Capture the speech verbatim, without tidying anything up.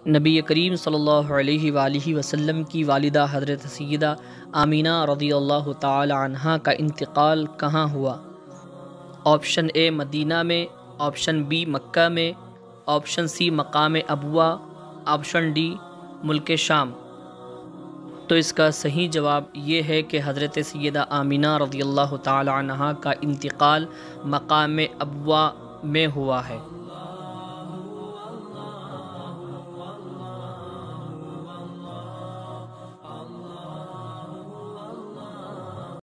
नबी करीम सल्लल्लाहु अलैहि वालिहि वसल्लम की वालिदा हज़रत सैयदा आमीना रज़ियल्लाहु ताला अन्हा का इंतकाल कहाँ हुआ? ऑप्शन ए मदीना में, ऑप्शन बी मक्का में, ऑप्शन सी मकाम अबवा, ऑप्शन डी मुल्क शाम। तो इसका सही जवाब ये है कि हज़रत सैयदा आमीना रज़ियल्लाहु ताला अन्हा का इंतकाल मकाम अबवा में हुआ है।